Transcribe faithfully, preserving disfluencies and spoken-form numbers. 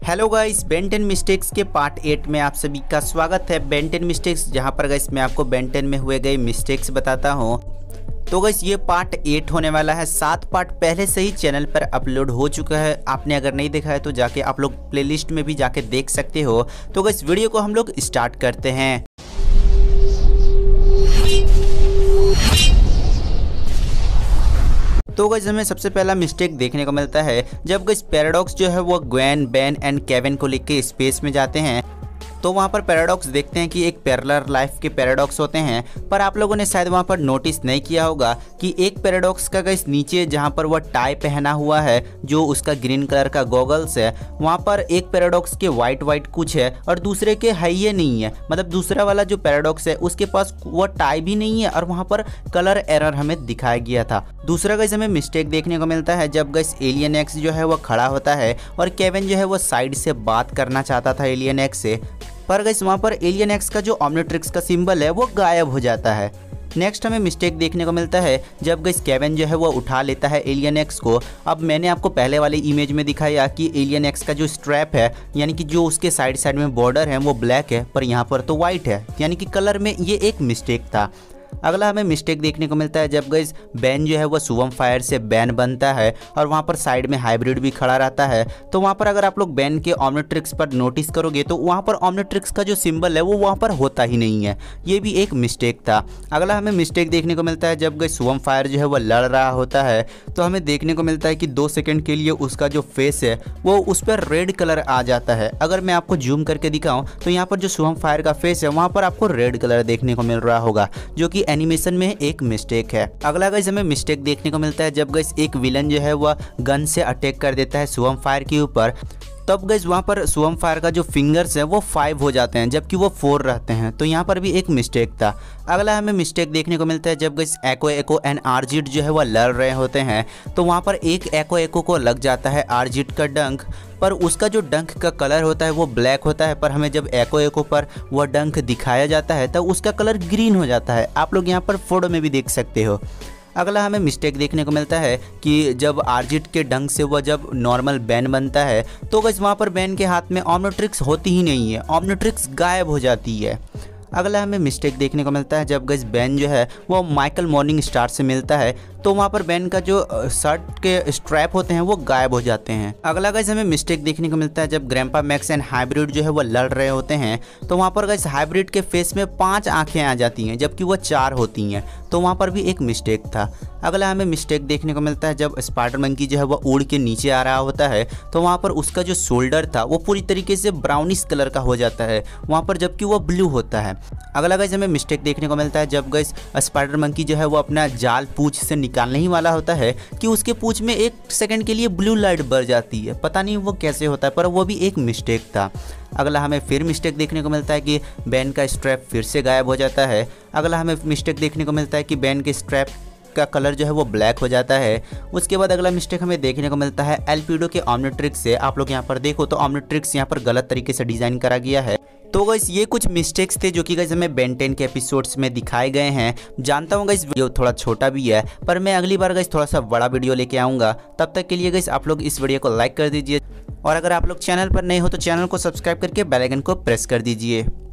Hello guys, Ben Ten mistakes के part eight में आप सभी का स्वागत है। बेन टेन मिस्टेक्स जहां पर गाइस मैं आपको बेन टेन में हुए गए मिस्टेक्स बताता हूं। तो गाइस ये पार्ट एट होने वाला है। सात पार्ट पहले से ही चैनल पर अपलोड हो चुका है। आपने अगर नहीं देखा है तो जाके आप लोग प्लेलिस्ट में भी जाके देख सकते हो। तो गाइस वीडियो को हम लोग स्टार्ट करते हैं। तो गाइस हमें सबसे पहला मिस्टेक देखने को मिलता है जब गाइस पैराडॉक्स जो है वो ग्वेन, बेन एंड केविन को लेके स्पेस में जाते हैं। तो वहाँ पर पैराडॉक्स देखते हैं कि एक पैरेलल लाइफ के पैराडॉक्स होते हैं, पर आप लोगों ने शायद वहाँ पर नोटिस नहीं किया होगा कि एक पैराडॉक्स का गाइस नीचे जहाँ पर वह टाई पहना हुआ है, जो उसका ग्रीन कलर का गॉगल्स है, वहाँ पर एक पैराडॉक्स के वाइट वाइट कुछ है और दूसरे के है ही नहीं है। मतलब दूसरा वाला जो पैराडॉक्स है उसके पास वह टाई भी नहीं है और वहाँ पर कलर एरर हमें दिखाया गया था। दूसरा गाइस हमें मिस्टेक देखने को मिलता है जब गाइस एलियन एक्स जो है वह खड़ा होता है और केविन जो है वो साइड से बात करना चाहता था एलियन एक्स से, पर गाइस वहाँ पर एलियन एक्स का जो ऑमनिट्रिक्स का सिंबल है वो गायब हो जाता है। नेक्स्ट हमें मिस्टेक देखने को मिलता है जब गाइस केविन जो है वो उठा लेता है एलियन एक्स को। अब मैंने आपको पहले वाले इमेज में दिखाया कि एलियन एक्स का जो स्ट्रैप है, यानी कि जो उसके साइड साइड में बॉर्डर है वो ब्लैक है, पर यहाँ पर तो वाइट है, यानी कि कलर में ये एक मिस्टेक था। अगला हमें मिस्टेक देखने को मिलता है जब गाइस बेन जो है वो सुवम फायर से बैन बनता है और वहाँ पर साइड में हाइब्रिड भी खड़ा रहता है। तो वहाँ पर अगर आप लोग बैन के ऑमनिट्रिक्स पर नोटिस करोगे तो वहाँ पर ऑमनिट्रिक्स का जो सिंबल है वो वहाँ पर होता ही नहीं है। ये भी एक मिस्टेक था। अगला हमें मिस्टेक देखने को मिलता है जब गाइस सुवम फायर जो है वो लड़ रहा होता है, तो हमें देखने को मिलता है कि दो सेकेंड के लिए उसका जो फेस है वो उस पर रेड कलर आ जाता है। अगर मैं आपको जूम करके दिखाऊँ तो यहाँ पर जो सुवम फायर का फेस है वहाँ पर आपको रेड कलर देखने को मिल रहा होगा, जो कि एनिमेशन में एक मिस्टेक है। अगला गाइस हमें मिस्टेक देखने को मिलता है जब गाइस एक विलन जो है वह गन से अटैक कर देता है सुवम फायर के ऊपर। तब गाइस वहाँ पर सुवम फायर का जो फिंगर्स है वो फाइव हो जाते हैं जबकि वो फोर रहते हैं। तो यहाँ पर भी एक मिस्टेक था। अगला हमें मिस्टेक देखने को मिलता है जब guys echo echo and Arijit जो है वो लड़ रहे होते हैं, तो वहाँ पर एक एको एको को लग जाता है आरजिट का डंक, पर उसका जो डंक का कलर होता है वो ब्लैक होता है, पर हमें जब एको एको पर वह डंक दिखाया जाता है तब उसका कलर ग्रीन हो जाता है। आप लोग यहाँ पर फोटो में भी देख सकते हो। अगला हमें मिस्टेक देखने को मिलता है कि जब आरजिट के डंक से वह जब नॉर्मल बैन बनता है तो गाइस वहाँ पर बैन के हाथ में ऑमनिट्रिक्स होती ही नहीं है, ऑमनिट्रिक्स गायब हो जाती है। अगला हमें मिस्टेक देखने को मिलता है जब गाइस बैन जो है वो माइकल मॉर्निंग स्टार से मिलता है, तो वहाँ पर बैन का जो शर्ट के स्ट्रैप होते हैं वो गायब हो जाते हैं। अगला गाइस हमें मिस्टेक देखने को मिलता है जब ग्रैंपा मैक्स एंड हाइब्रिड जो है वो लड़ रहे होते हैं, तो वहाँ पर गाइस हाइब्रिड के फेस में पांच आंखें आ जाती हैं जबकि वो चार होती हैं। तो वहाँ पर भी एक मिस्टेक था। अगला हमें मिस्टेक देखने को मिलता है जब स्पाइडर मंकी जो है वो उड़ के नीचे आ रहा होता है, तो वहाँ पर उसका जो शोल्डर था वो पूरी तरीके से ब्राउनिश कलर का हो जाता है वहाँ पर, जबकि वो ब्लू होता है। अगला गाइस हमें मिस्टेक देखने को मिलता है जब गाइस स्पाइडर मंकी जो है वो अपना जाल पूंछ से निकालने ही वाला होता है कि उसके पूंछ में एक सेकंड के लिए ब्लू लाइट बर जाती है। पता नहीं वो कैसे होता है, पर वो भी एक मिस्टेक था। अगला हमें फिर मिस्टेक देखने को मिलता है कि बैन का स्ट्रैप फिर से गायब हो जाता है। अगला हमें मिस्टेक देखने को मिलता है कि बैन के स्ट्रैप का कलर जो है वो ब्लैक हो जाता है। उसके बाद अगला मिस्टेक हमें देखने को मिलता है एल्पिडो के ऑमनिट्रिक्स से। आप लोग यहाँ पर देखो तो ऑमनिट्रिक्स यहाँ पर गलत तरीके से डिजाइन करा गया है। तो गाइस ये कुछ मिस्टेक्स थे जो कि गाइस हमें बेन टेन के एपिसोड्स में दिखाए गए हैं। जानता हूँ गाइस वीडियो थोड़ा छोटा भी है, पर मैं अगली बार गाइस थोड़ा सा बड़ा वीडियो लेके आऊँगा। तब तक के लिए गाइस आप लोग इस वीडियो को लाइक कर दीजिए और अगर आप लोग चैनल पर नए हो तो चैनल को सब्सक्राइब करके बेल आइकन को प्रेस कर दीजिए।